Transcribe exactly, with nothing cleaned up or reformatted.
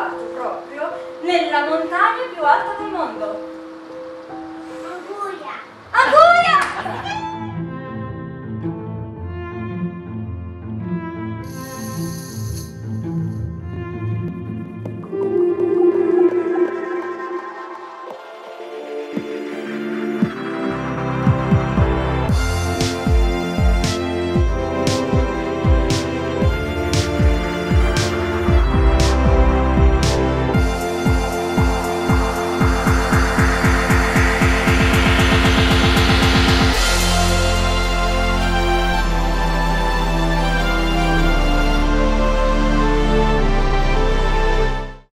trovato proprio nella montagna più alta del mondo? Ancora. Ancora!